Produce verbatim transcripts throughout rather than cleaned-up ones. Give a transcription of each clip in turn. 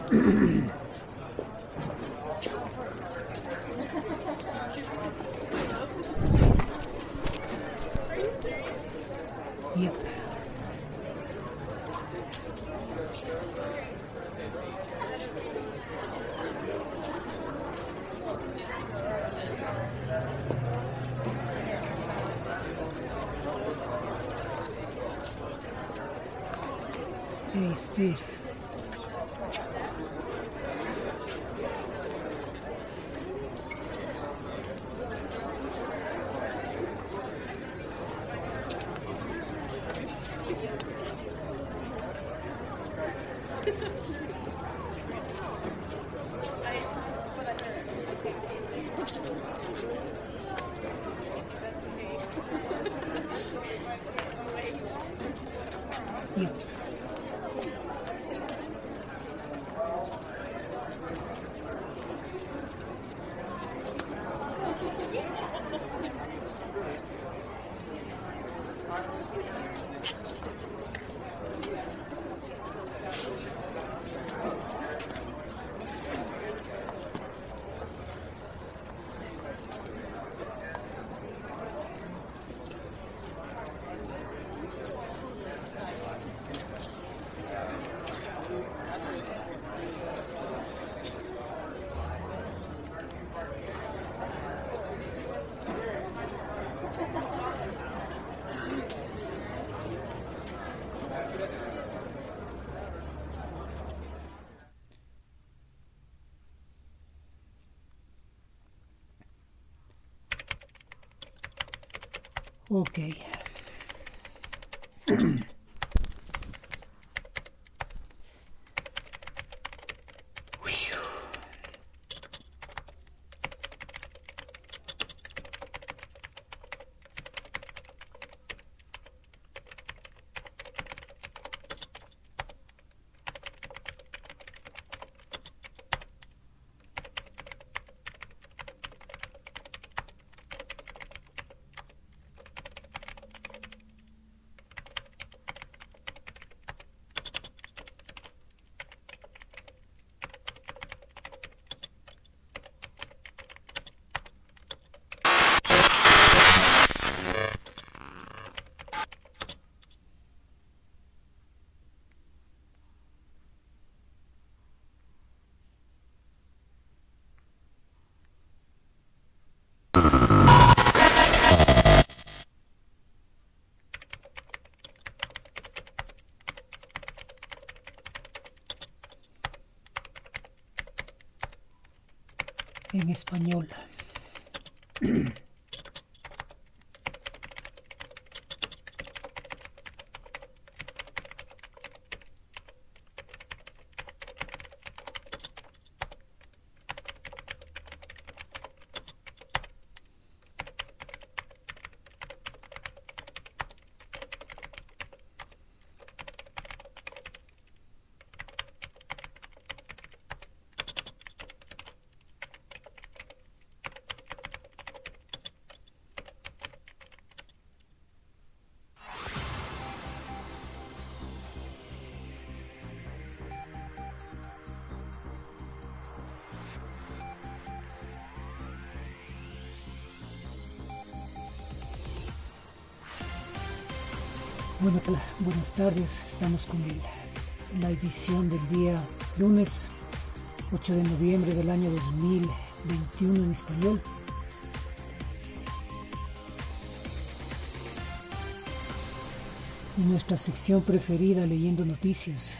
Yep. Hey, Steve. Yep. Okay. En español. Bueno, buenas tardes, estamos con el, la edición del día lunes ocho de noviembre del año dos mil veintiuno en español. Y nuestra sección preferida, leyendo noticias.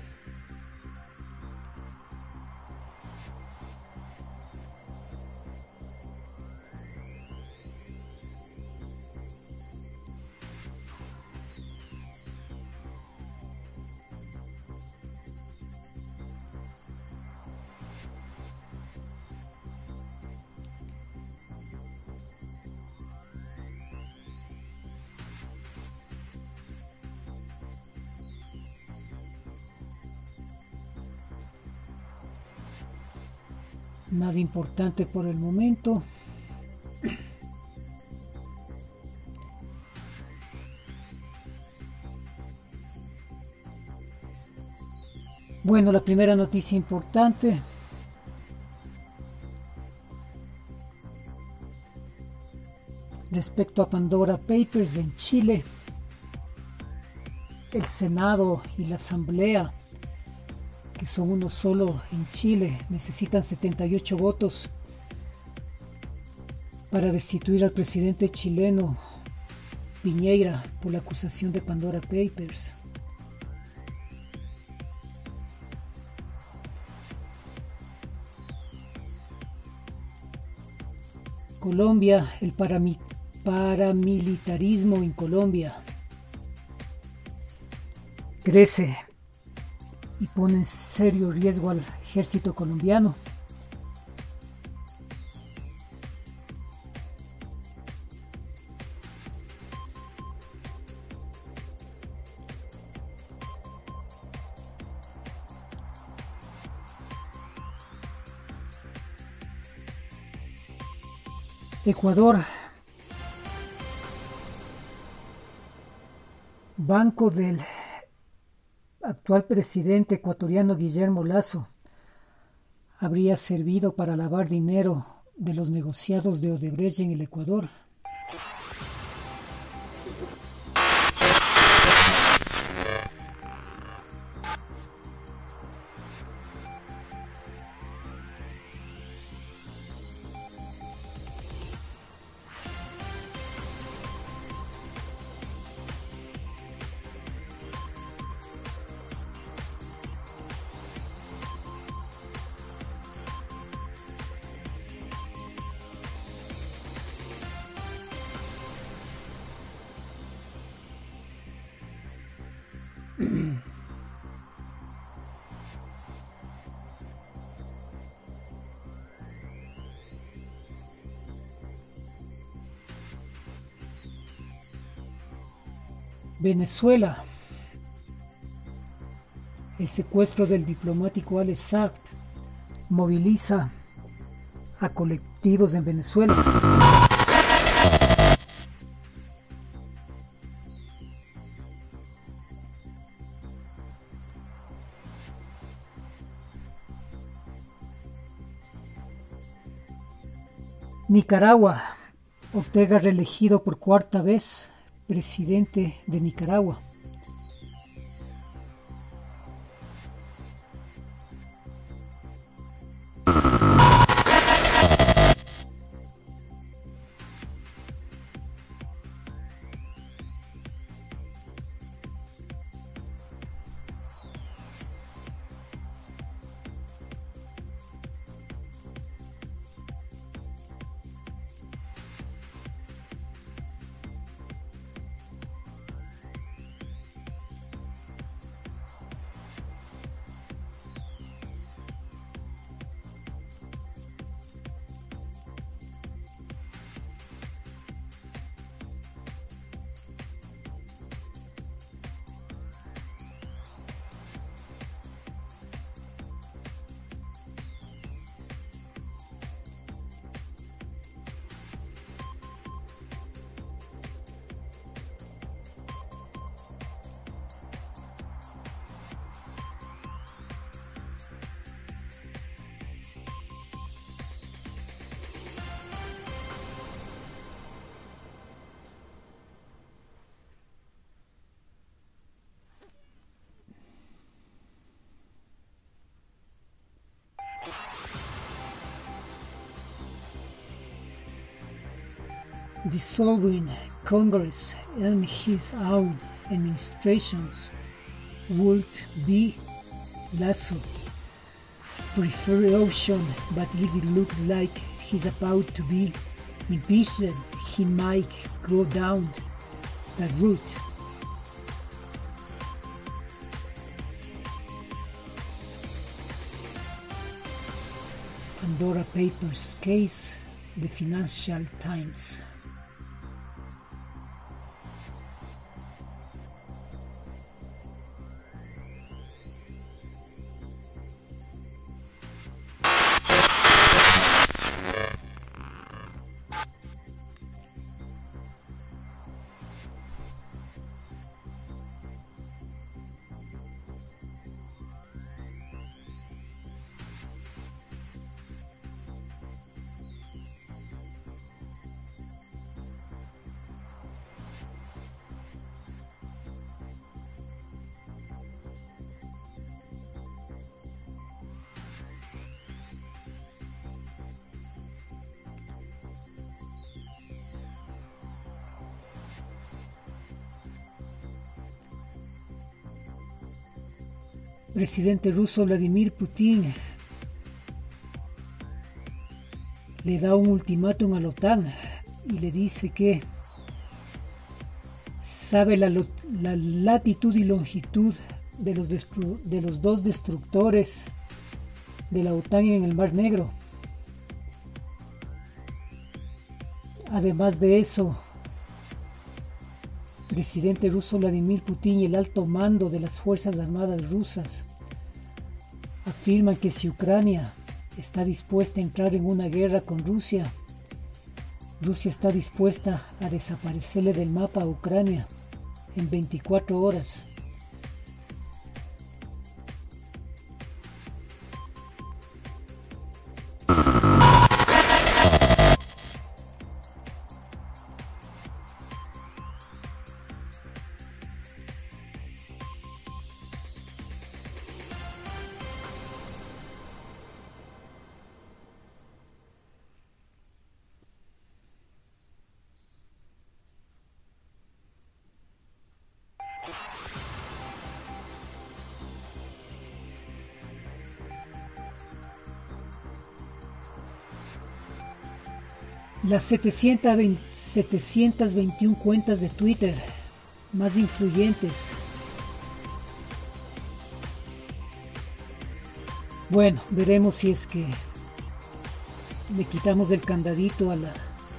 Nada importante por el momento. Bueno, la primera noticia importante. Respecto a Pandora Papers en Chile, el Senado y la Asamblea, que son uno solo en Chile, necesitan setenta y ocho votos para destituir al presidente chileno Piñera por la acusación de Pandora Papers. Colombia, el paramilitarismo paramilitarismo en Colombia crece y pone en serio riesgo al ejército colombiano. Ecuador. Banco del actual presidente ecuatoriano Guillermo Lasso habría servido para lavar dinero de los negociados de Odebrecht en el Ecuador. Venezuela. El secuestro del diplomático Alex Saab moviliza a colectivos en Venezuela. Nicaragua. Ortega reelegido por cuarta vez presidente de Nicaragua. Dissolving Congress and his own administrations would be Lasso preferred option, but if it looks like he's about to be impeached, he might go down that route. Pandora Papers case, the Financial Times. presidente ruso Vladimir Putin le da un ultimátum a la OTAN y le dice que sabe la, la latitud y longitud de los, de los dos destructores de la OTAN en el Mar Negro. Además de eso, el presidente ruso Vladimir Putin y el alto mando de las Fuerzas Armadas rusas afirman que si Ucrania está dispuesta a entrar en una guerra con Rusia, Rusia está dispuesta a desaparecerle del mapa a Ucrania en veinticuatro horas. Las setecientas veintiuna cuentas de Twitter más influyentes. Bueno, veremos si es que le quitamos el candadito a la...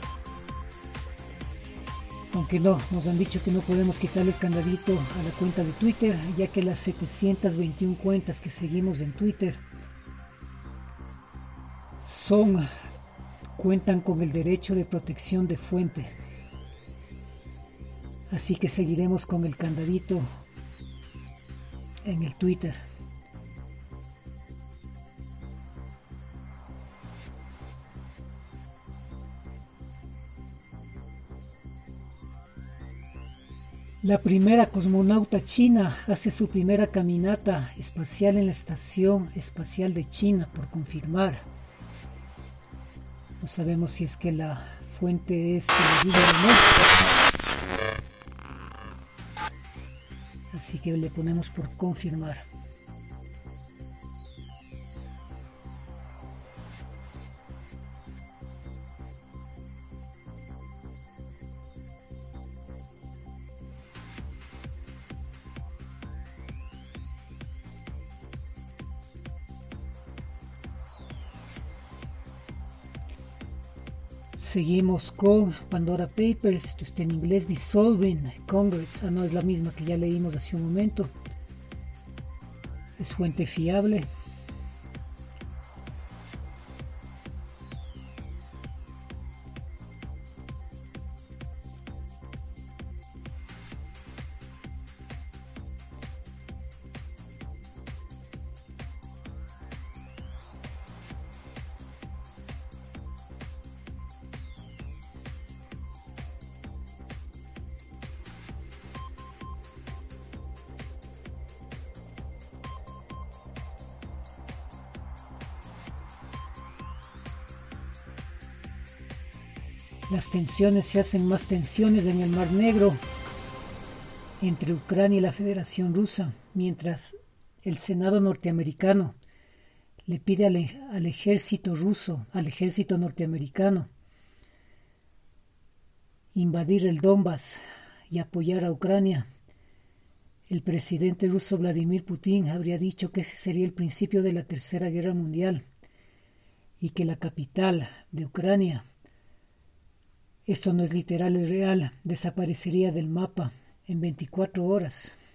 Aunque no, nos han dicho que no podemos quitarle el candadito a la cuenta de Twitter, ya que las setecientas veintiuna cuentas que seguimos en Twitter son... cuentan con el derecho de protección de fuente. Así que seguiremos con el candadito en el Twitter. La primera cosmonauta china hace su primera caminata espacial en la Estación Espacial de China, por confirmar. No sabemos si es que la fuente es fidedigna o no. Así que le ponemos por confirmar. Seguimos con Pandora Papers. Esto está en inglés. Dissolving Congress. Ah, no, es la misma que ya leímos hace un momento. Es fuente fiable. Las tensiones se hacen más tensiones en el Mar Negro entre Ucrania y la Federación Rusa, mientras el Senado norteamericano le pide al, al ejército ruso, al ejército norteamericano, invadir el Donbass y apoyar a Ucrania. El presidente ruso Vladimir Putin habría dicho que ese sería el principio de la Tercera Guerra Mundial y que la capital de Ucrania, esto no es literal, es real, desaparecería del mapa en veinticuatro horas.